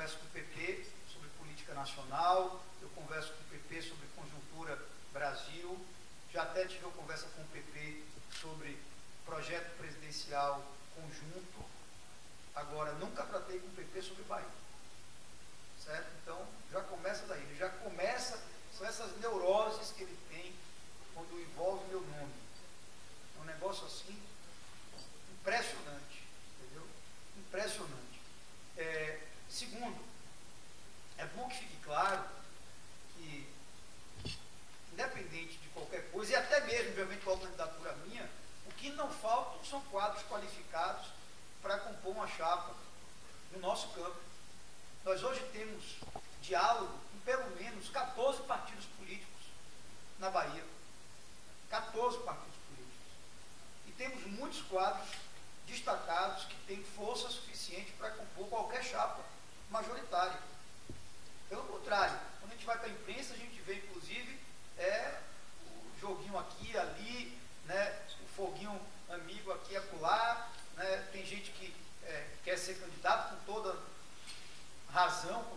converso com o PP sobre política nacional, eu converso com o PP sobre conjuntura Brasil, já até tive uma conversa com o PP sobre projeto presidencial conjunto, agora nunca tratei com o PP sobre Bahia, certo? Então, já começa daí, ele já começa, são essas neuroses que ele tem quando envolve meu nome, é um negócio assim, impressionante, entendeu? Impressionante. Segundo, é bom que fique claro que, independente de qualquer coisa, e até mesmo, obviamente, com a candidatura minha, o que não faltam são quadros qualificados para compor uma chapa no nosso campo. Nós hoje temos diálogo com pelo menos 14 partidos políticos na Bahia. 14 partidos políticos. E temos muitos quadros destacados que têm força suficiente para compor qualquer chapa majoritária. Pelo contrário, quando a gente vai para a imprensa, a gente vê, inclusive, o joguinho aqui e ali, né, o foguinho amigo aqui e acolá, né, tem gente que quer ser candidato com toda razão,